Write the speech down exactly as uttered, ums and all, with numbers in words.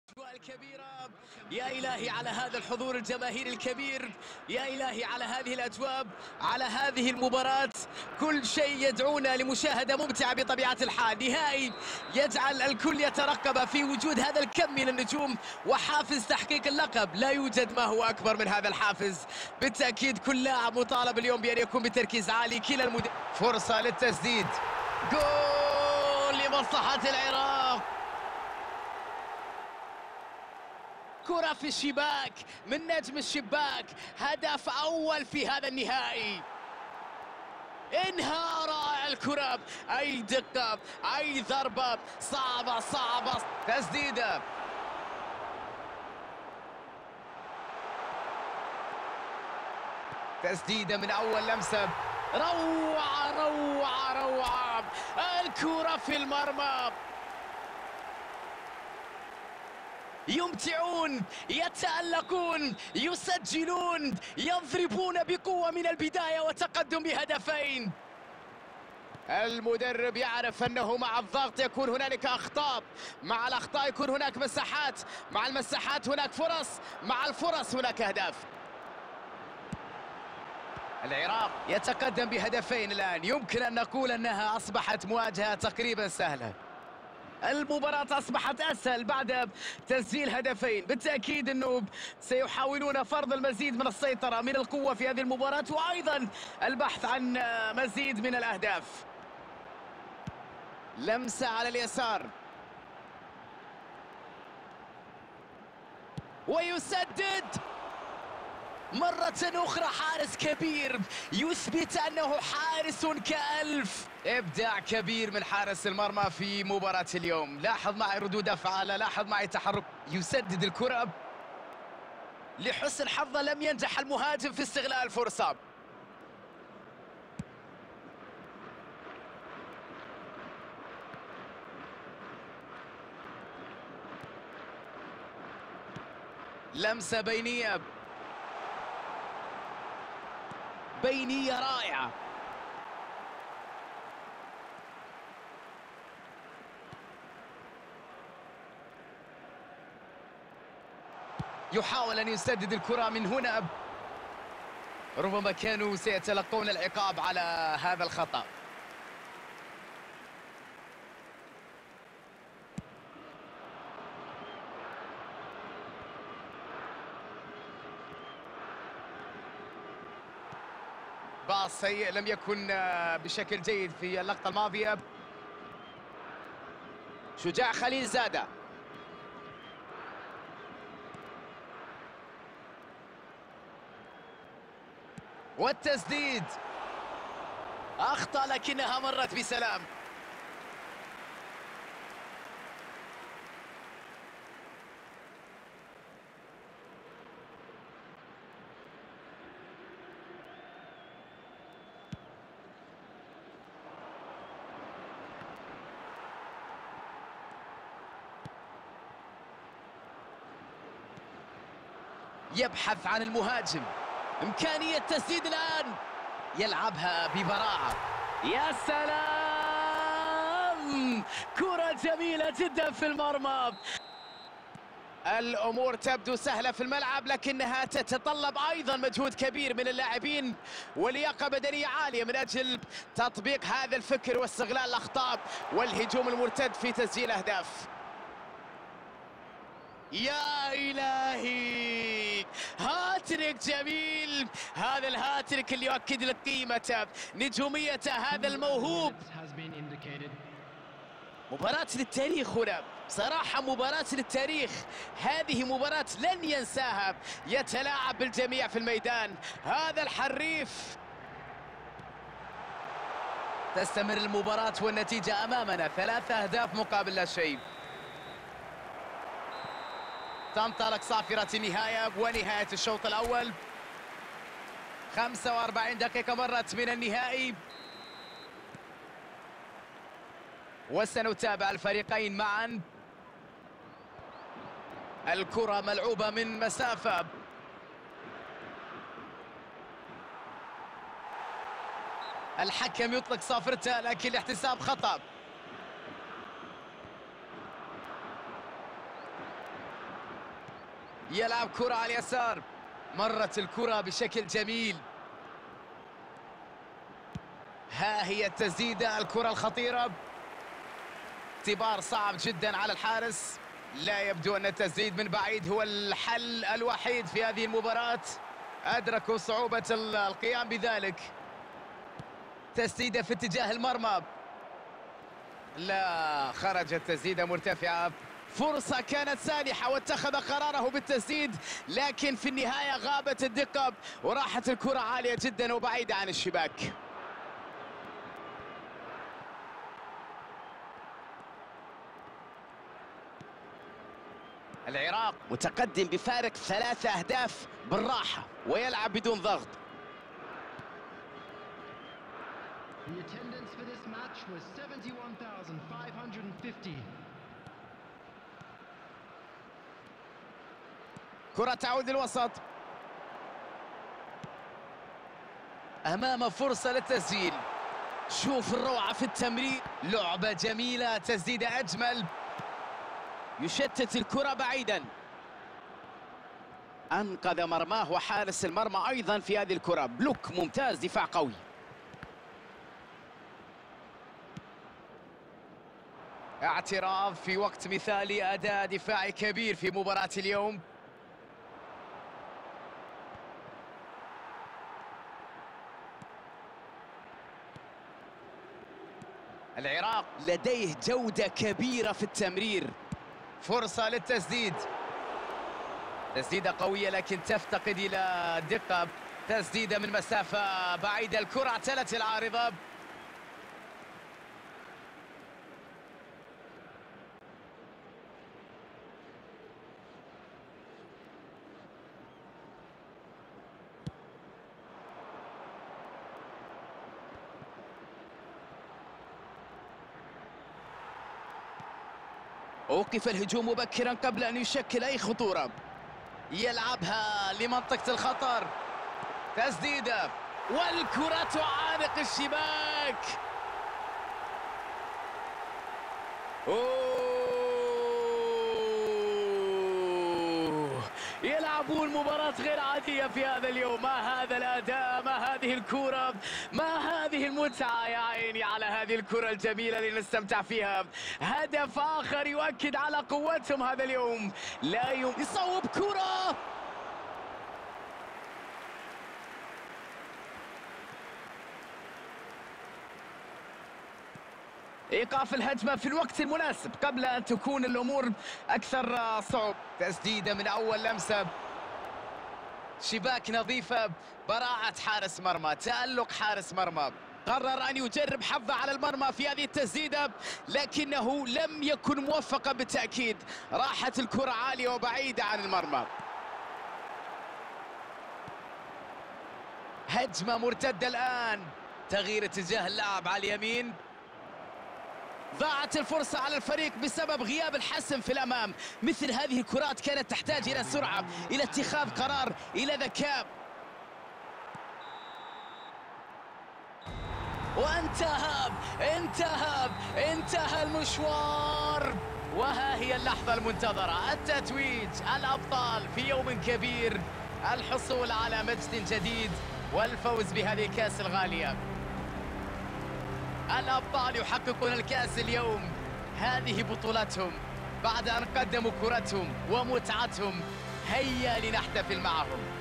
الكبيرة. يا إلهي على هذا الحضور الجماهيري الكبير، يا إلهي على هذه الأجواء، على هذه المباراة. كل شيء يدعونا لمشاهدة ممتعة بطبيعة الحال. نهائي يجعل الكل يترقب في وجود هذا الكم من النجوم وحافز تحقيق اللقب. لا يوجد ما هو أكبر من هذا الحافز. بالتأكيد كل لاعب مطالب اليوم بأن يكون بتركيز عالي. كلا المد... فرصة للتسديد، جول لمصلحة العراق. كرة في الشباك من نجم الشباك، هدف أول في هذا النهائي. انهاء رائع الكرة، أي دقة، أي ضربة صعبة صعبة. تسديدة، تسديدة من أول لمسة. روعة روعة روعة، الكرة في المرمى. يمتعون، يتألقون، يسجلون، يضربون بقوة من البداية وتقدم بهدفين. المدرب يعرف أنه مع الضغط يكون هنالك أخطاء، مع الأخطاء يكون هناك مساحات، مع المساحات هناك فرص، مع الفرص هناك أهداف. العراق يتقدم بهدفين الآن. يمكن أن نقول أنها أصبحت مواجهة تقريبا سهلة. المباراة أصبحت أسهل بعد تسجيل هدفين. بالتأكيد أنه سيحاولون فرض المزيد من السيطرة، من القوة في هذه المباراة، وأيضا البحث عن مزيد من الأهداف. لمسة على اليسار ويسدد مرة أخرى. حارس كبير يثبت أنه حارس كألف. إبداع كبير من حارس المرمى في مباراة اليوم. لاحظ معي ردود أفعاله، لاحظ معي تحرك. يسدد الكرة، لحسن حظه لم ينجح المهاجم في استغلال الفرصة. لمسة بينية، بينية رائعة. يحاول أن يسدد الكرة من هنا. ربما كانوا سيتلقون العقاب على هذا الخطأ. باص سيء لم يكن بشكل جيد في اللقطة الماضية. شجاع خليل زادة، والتسديد أخطأ لكنها مرت بسلام. يبحث عن المهاجم، إمكانية تسديد الآن، يلعبها ببراعة. يا سلام، كرة جميلة جدا في المرمى. الأمور تبدو سهلة في الملعب، لكنها تتطلب أيضا مجهود كبير من اللاعبين ولياقة بدنية عالية من أجل تطبيق هذا الفكر واستغلال الأخطاء والهجوم المرتد في تسجيل أهداف. يا إلهي، هاتريك جميل. هذا الهاتريك اللي يؤكد لك قيمته، نجومية هذا الموهوب. مباراة للتاريخ هنا، صراحة مباراة للتاريخ. هذه مباراة لن ينساها. يتلاعب بالجميع في الميدان هذا الحريف. تستمر المباراة والنتيجة أمامنا، ثلاثة أهداف مقابل لا شيء. تنطلق صافرة النهاية ونهاية الشوط الأول. خمسة وأربعين دقيقة مرت من النهائي، وسنتابع الفريقين معا. الكرة ملعوبة من مسافة، الحكم يطلق صافرته لكن الاحتساب خطأ. يلعب كرة على اليسار، مرت الكرة بشكل جميل. ها هي التسديدة، الكرة الخطيرة، اختبار صعب جدا على الحارس. لا يبدو أن التسديد من بعيد هو الحل الوحيد في هذه المباراة، أدركوا صعوبة القيام بذلك. تسديدة في اتجاه المرمى، لا، خرجت تسديدة مرتفعة. فرصة كانت سانحة واتخذ قراره بالتسديد، لكن في النهاية غابت الدقة وراحت الكرة عالية جدا وبعيدة عن الشباك. العراق متقدم بفارق ثلاثة أهداف بالراحة ويلعب بدون ضغط. The attendance for this match was seventy-one thousand five hundred fifty. كرة تعود للوسط، أمام فرصة للتسجيل. شوف الروعة في التمرير، لعبة جميلة، تسديدة أجمل، يشتت الكرة بعيدا. أنقذ مرماه وحارس المرمى أيضا في هذه الكرة. بلوك ممتاز، دفاع قوي. اعتراف في وقت مثالي، أداء دفاعي كبير في مباراة اليوم. العراق لديه جودة كبيرة في التمرير. فرصة للتسديد، تسديدة قوية لكن تفتقد إلى الدقة. تسديدة من مسافة بعيدة، الكرة اعتلت العارضة. أوقف الهجوم مبكرا قبل أن يشكل أي خطورة. يلعبها لمنطقة الخطر، تسديدة والكرة تعانق الشباك. أوه. يلعبون مباراة غير عادية في هذا اليوم. ما هذا الأداء، ما هذه الكرة، ما هذه المتعة. يا عيني على هذه الكرة الجميلة اللي نستمتع فيها. هدف آخر يؤكد على قوتهم هذا اليوم. لا يوم يصوب كرة، إيقاف الهجمة في الوقت المناسب قبل أن تكون الأمور أكثر صعوبة. تسديدة من أول لمسة، شباك نظيفة، براعة حارس مرمى، تألق حارس مرمى. قرر أن يجرب حظه على المرمى في هذه التسديدة لكنه لم يكن موفقا بالتأكيد. راحت الكرة عالية وبعيدة عن المرمى. هجمة مرتدة الآن، تغيير اتجاه اللعب على اليمين. ضاعت الفرصة على الفريق بسبب غياب الحسم في الأمام. مثل هذه الكرات كانت تحتاج إلى سرعة، إلى اتخاذ قرار، إلى ذكاء. وانتهى انتهى انتهى المشوار، وها هي اللحظة المنتظرة، التتويج، الأبطال في يوم كبير، الحصول على مجد جديد والفوز بهذه الكأس الغالية. الأبطال يحققون الكأس اليوم، هذه بطولتهم بعد أن قدموا كرتهم ومتعتهم. هيا لنحتفل معهم.